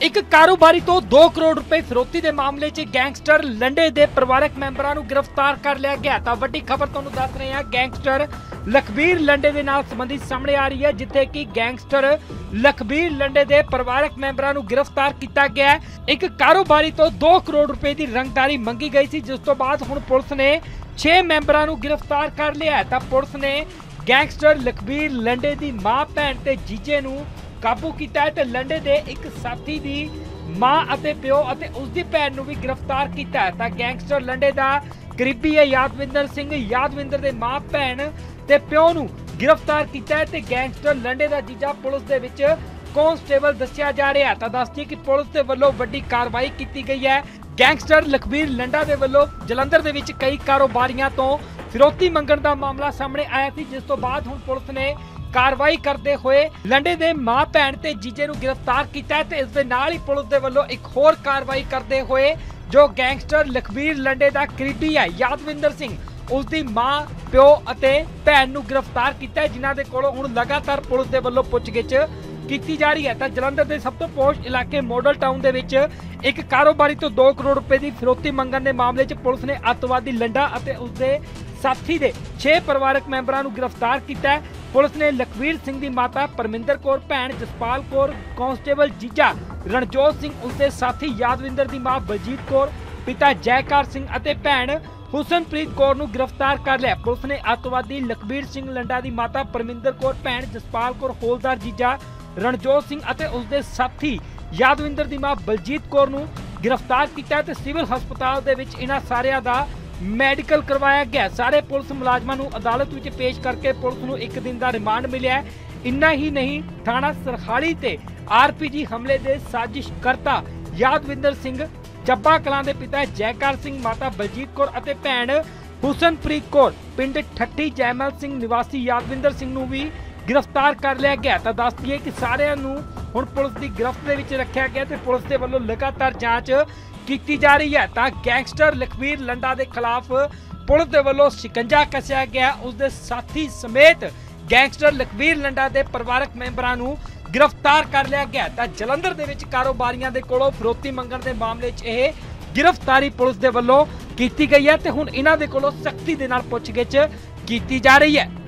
ਇੱਕ ਕਾਰੋਬਾਰੀ ਤੋਂ 2 ਕਰੋੜ ਰੁਪਏ ਫਿਰੌਤੀ ਦੇ ਮਾਮਲੇ 'ਚ ਗੈਂਗਸਟਰ ਲੰਡੇ ਦੇ ਪਰਿਵਾਰਕ ਮੈਂਬਰਾਂ ਨੂੰ ਗ੍ਰਿਫਤਾਰ ਕਰ ਲਿਆ ਗਿਆ। ਤਾਂ ਵੱਡੀ ਖਬਰ ਤੁਹਾਨੂੰ ਦੱਸ ਰਹੇ ਹਾਂ, ਗੈਂਗਸਟਰ ਲਖਬੀਰ ਲੰਡੇ ਦੇ ਨਾਲ ਸੰਬੰਧਿਤ ਸਾਹਮਣੇ ਆ ਰਹੀ ਹੈ, ਜਿੱਥੇ ਕਿ ਗੈਂਗਸਟਰ ਲਖਬੀਰ ਲੰਡੇ ਦੇ ਪਰਿਵਾਰਕ ਮੈਂਬਰਾਂ ਨੂੰ ਗ੍ਰਿਫਤਾਰ ਕੀਤਾ ਗਿਆ। ਇੱਕ ਕਾਰੋਬਾਰੀ ਤੋਂ 2 ਕਰੋੜ ਰੁਪਏ ਦੀ ਰੰਗਦਾਰੀ ਮੰਗੀ ਗਈ ਸੀ, ਜਿਸ ਤੋਂ ਬਾਅਦ ਹੁਣ ਪੁਲਿਸ ਨੇ 6 ਮੈਂਬਰਾਂ ਨੂੰ ਗ੍ਰਿਫਤਾਰ ਕਰ ਲਿਆ। ਤਾਂ ਪੁਲਿਸ ਨੇ ਗੈਂਗਸਟਰ ਲਖਬੀਰ ਲੰਡੇ ਦੀ ਮਾਂ, ਭੈਣ ਤੇ ਜੀਜੇ ਨੂੰ ਕਾਬੂ ਕੀਤਾ है। तो लंडे दे एक साथी दी मां अते प्यो अते उसदी भैन नूं भी गिरफ्तार किया है। तो गैंगस्टर लंडे दा करीबी है यादविंदर सिंह, यादविंदर दे मां, भैन ते प्यो नूं गिरफ्तार किया है। तो गैंगस्टर लंडे दा जीजा पुलिस दे विच कांस्टेबल दस्सिया जा रहा है। तो दस दी कि पुलिस दे वल्लों वड्डी कार्रवाई की गई है। गैंगस्टर लखबीर लंडा दे वल्लों जलंधर दे विच कई कारोबारियां तो फिरौती मंगण दा मामला सामने आया सी, जिस तो बाद हुण पुलिस ने कार्रवाई करते हुए लंडे दे मां, भैन ते जीजे नूं गिरफ्तार किया है। ते इस दे नाल ही पुलिस दे वल्लों एक होर कार्रवाई करते हुए जो गैंगस्टर लखबीर लंडे दा करीबी है यादविंदर सिंह, उसदी मां, प्यो अते भैन नूं गिरफ्तार किया है, जिन्हां दे कोलों हुण लगातार पुलिस दे वल्लों पुछगिछ की जा रही है। तो जलंधर के सब तो पोश इलाके मॉडल टाउन दे विच एक कारोबारी तो 2 करोड़ रुपए की फिरौती मंगण के मामले च पुलिस ने अतवादी लंडा अते उसदे साथी दे 6 परिवारक मैंबरां नूं गिरफ्तार किया है। पुलिस ने लखबीर सिंह की माता परमिंदर कौर, भैन जसपाल कौर, कांस्टेबल जीजा रणजोत सिंह, उसके साथी यादविंदर की मां बलजीत कौर, पिता जयकार सिंह अते भैन हुसनप्रीत कौर नूं गिरफ्तार कर लिया। पुलिस ने अतवादी लखबीर सिंह लंडा की माता परमिंदर कौर, भैन जसपाल कौर, हौलदार जीजा रणजोत सिंह अते उसके साथी यादविंदर की मां बलजीत कौर नूं गिरफ्तार किया है। सिविल हस्पताल दे विच इन्हां सारिਆਂ ਦਾ मैडिकल करवाया गया। सारे पुलिस मुलाजमान नूं अदालत विच पेश करके पुलिस नूं 1 दिन का रिमांड मिलिया है। इन्ना ही नहीं, थाणा सरखाली ते आरपीजी हमले के साजिशकर्ता यादविंदर सिंह, ਚੱਬਾ कलां के पिता जयकार सिंह, माता बलजीत कौर अते भैन हुसनप्रीत कौर, पिंड ठट्ठी जयमल सिंह निवासी यादविंदर सिंह नूं भी गिरफ्तार कर लिया गया। तो दस दिए कि सारिਆਂ ਨੂੰ ਹੁਣ पुलिस की गिरफ्त ਦੇ ਵਿੱਚ ਰੱਖਿਆ ਗਿਆ ਤੇ पुलिस ਦੇ ਵੱਲੋਂ लगातार जांच की जा रही है। तो गैंगस्टर लखबीर लंडा के खिलाफ पुलिस के वलों शिकंजा कसिया गया। उसके साथी समेत गैंगस्टर लखबीर लंडा के परिवारक मैंबरां नूं गिरफ्तार कर लिया गया। तो जलंधर दे विच कारोबारियां दे कोलों फिरौती मंगण के मामले च यह गिरफ्तारी पुलिस के वलों की गई है। तो हुण इन्हां दे कोलों सख्ती दे नाल पुछगिछ की जा रही है।